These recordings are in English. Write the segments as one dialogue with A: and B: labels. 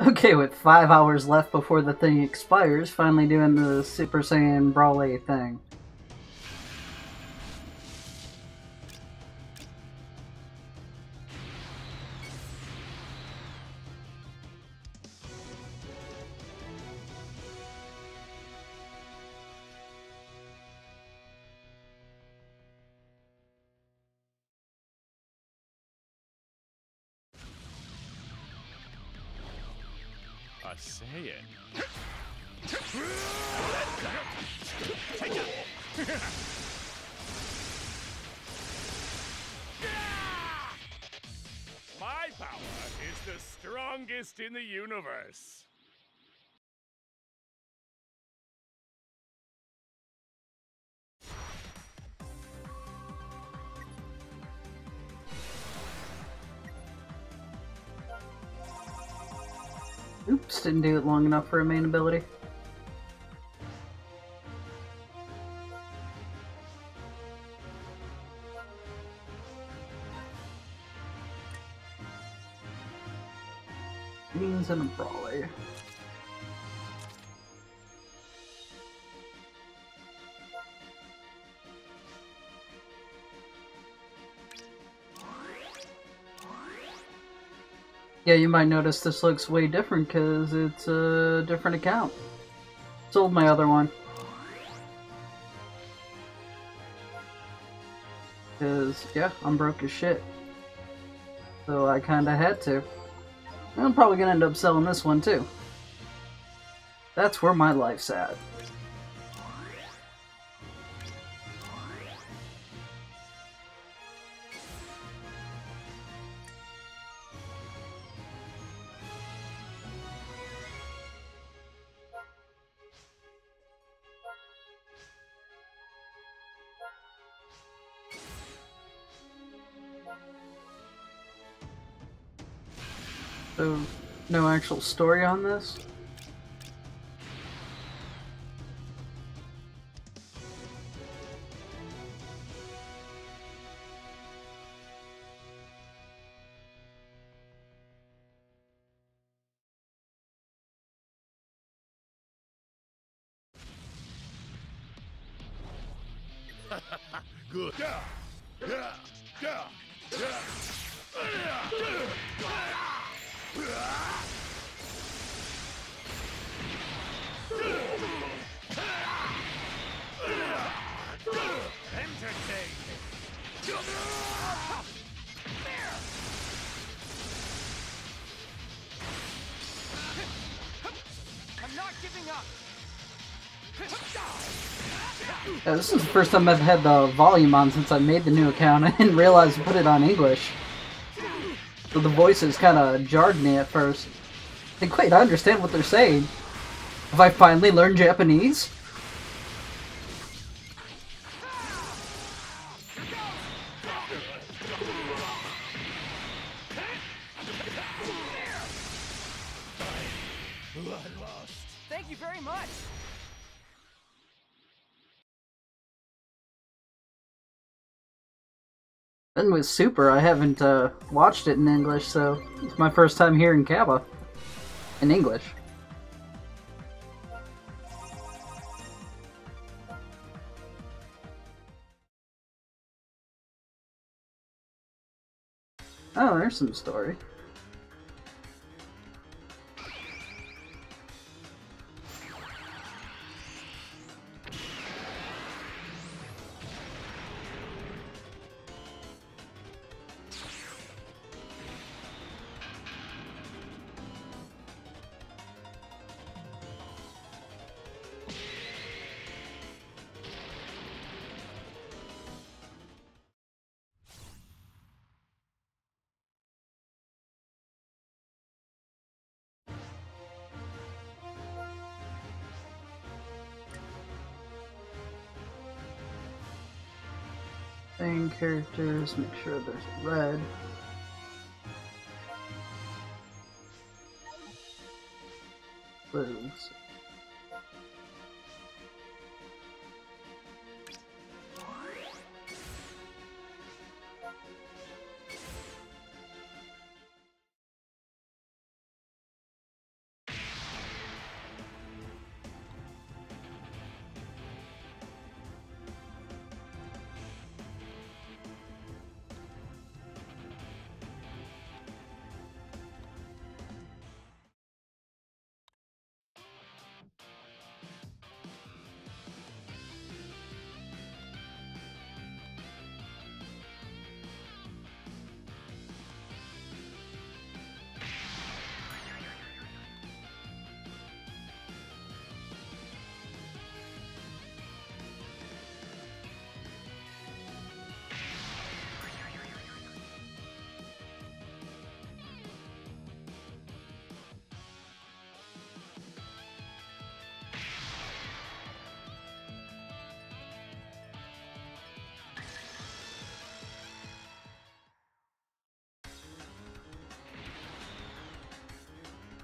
A: Okay, with 5 hours left before the thing expires, finally doing the Super Saiyan Brawley thing.
B: A Saiyan. My power is the strongest in the universe.
A: Oops, didn't do it long enough for a main ability. Means in a Brawley. Yeah, you might notice this looks way different because it's a different account. Sold my other one. Because, yeah, I'm broke as shit. So I kinda had to. I'm probably gonna end up selling this one too. That's where my life's at. So, no actual story on this?
B: Good.
C: I'm not giving up.
A: Yeah, this is the first time I've had the volume on since I made the new account. I didn't realize to put it on English. So the voices kind of jarred me at first. Like, wait, I understand what they're saying. Have I finally learned Japanese?
C: Thank you very much.
A: And with Super, I haven't watched it in English, so it's my first time hearing Kappa in English. Oh, there's some story. Main characters, make sure there's red. Blues.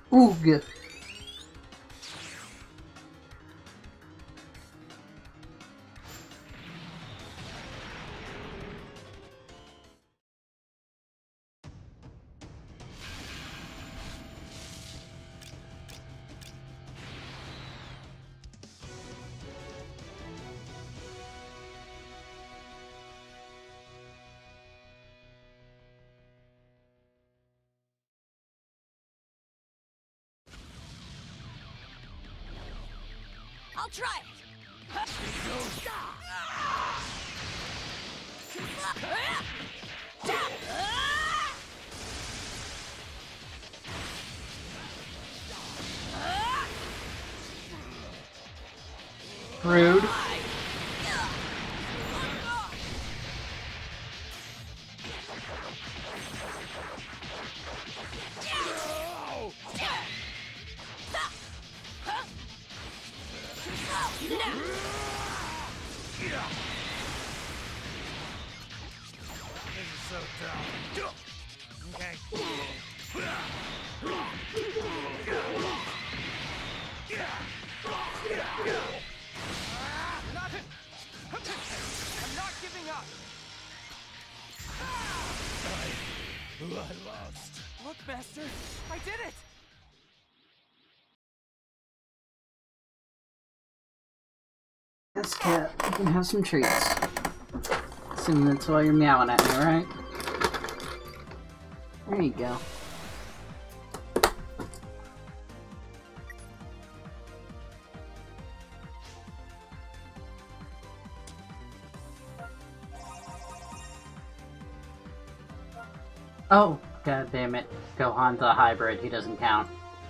A: Oog.
C: I'll try it.
A: Rude.
B: This is so dumb. Okay.
C: I'm not giving up.
B: I lost.
C: Look, Master, I did it.
A: Yes, cat. You can have some treats. Assuming that's why you're meowing at me, right? There you go. Oh, god damn it. Gohan's a hybrid, he doesn't count.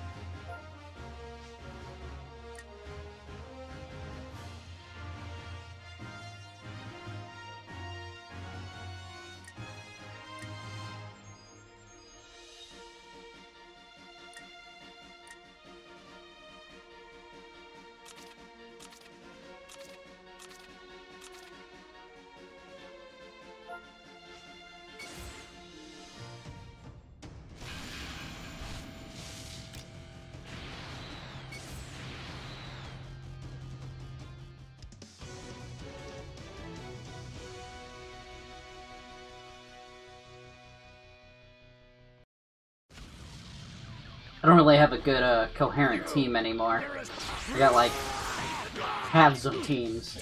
A: I don't really have a good, coherent team anymore. I got, like, halves of teams.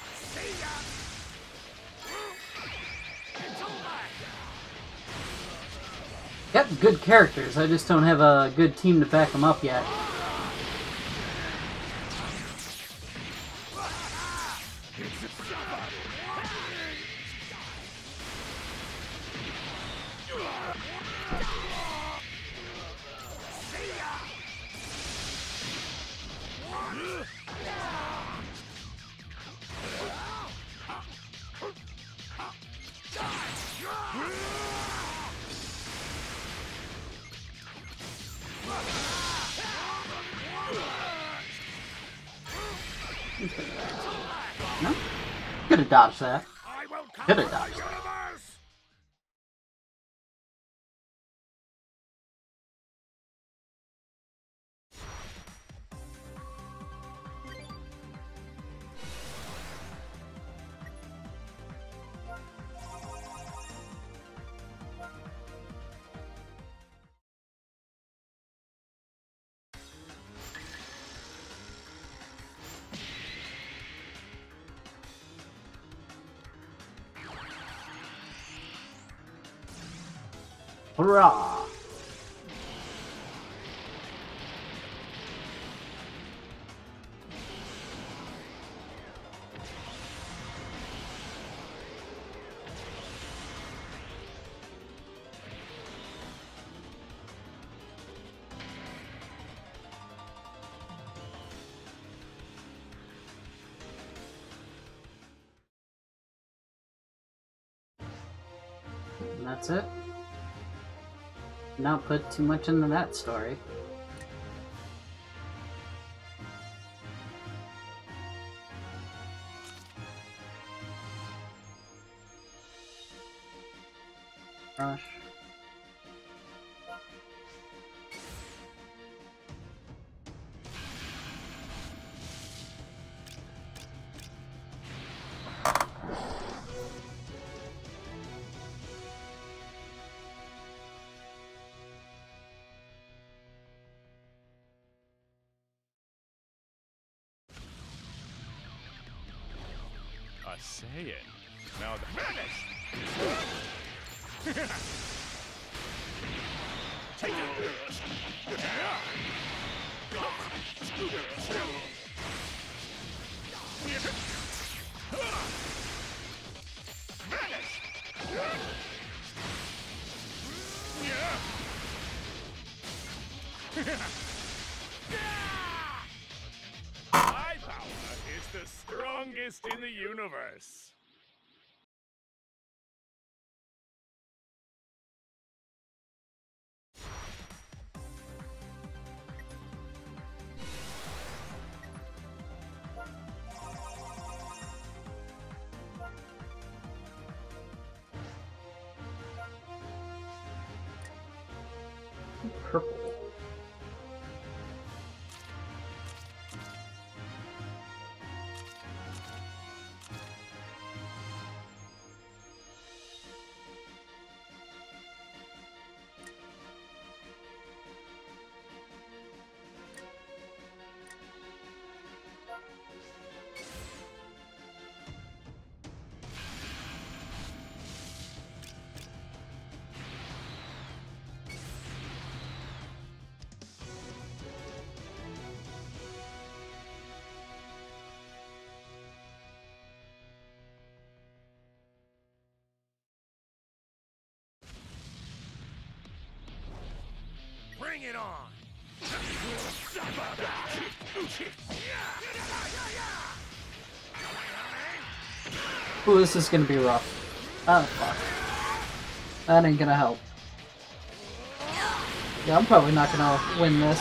A: Got good characters, I just don't have a good team to back them up yet. No? Could have dodged that. Could have dodged that. Hurrah! And that's it. Not put too much into that story. Rush.
B: say it. Now vanish! Take it! My power is the strongest in the universe.
A: Purple.
B: Bring it on!
A: Ooh, this is gonna be rough. Oh, fuck. That ain't gonna help. Yeah, I'm probably not gonna win this.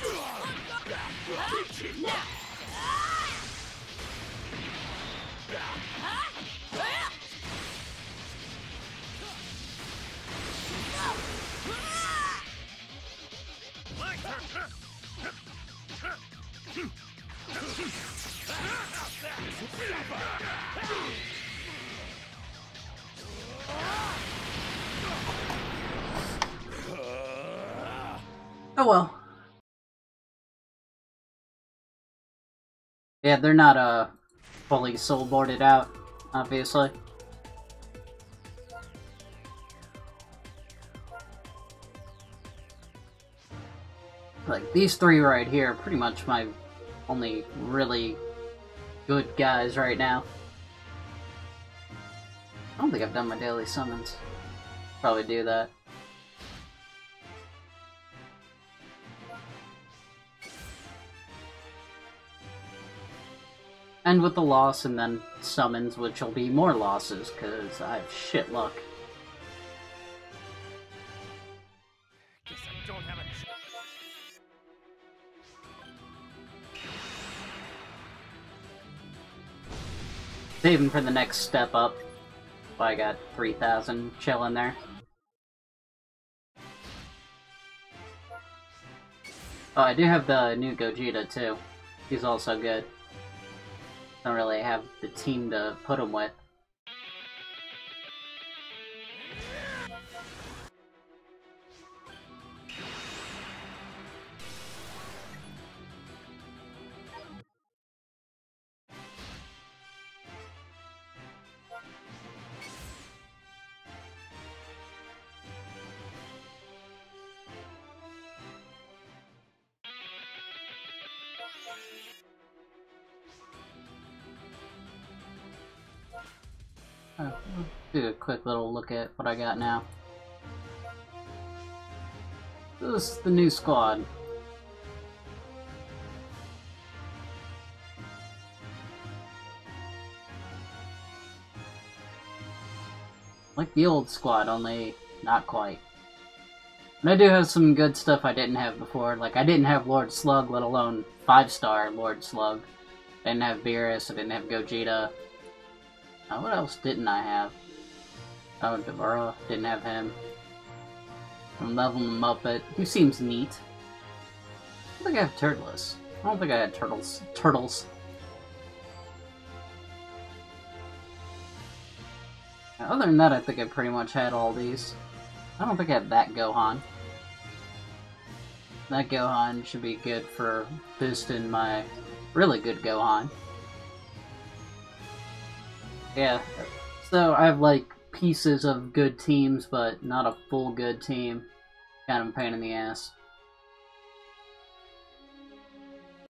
A: Oh well. Yeah, they're not fully soul boarded out, obviously. Like, these three right here are pretty much my only really good guys right now. I don't think I've done my daily summons. Probably do that. And with the loss and then summons, which will be more losses, because I have shit luck.
B: Guess I don't have a
A: Saving for the next step up. I got 3,000 chilling there. Oh, I do have the new Gogeta too. He's also good. Don't really have the team to put him with. Do a quick little look at what I got now. This is the new squad. Like the old squad, only not quite. And I do have some good stuff I didn't have before. Like, I didn't have Lord Slug, let alone 5-star Lord Slug. I didn't have Beerus, I didn't have Gogeta. What else didn't I have? Oh, Devura, didn't have him. I'm leveling him up, but he seems neat. I don't think I have Turtles. I don't think I had Turtles. Other than that, I think I pretty much had all these. I don't think I had that Gohan. That Gohan should be good for boosting my really good Gohan. Yeah. So I have like pieces of good teams, but not a full good team. Kind of a pain in the ass.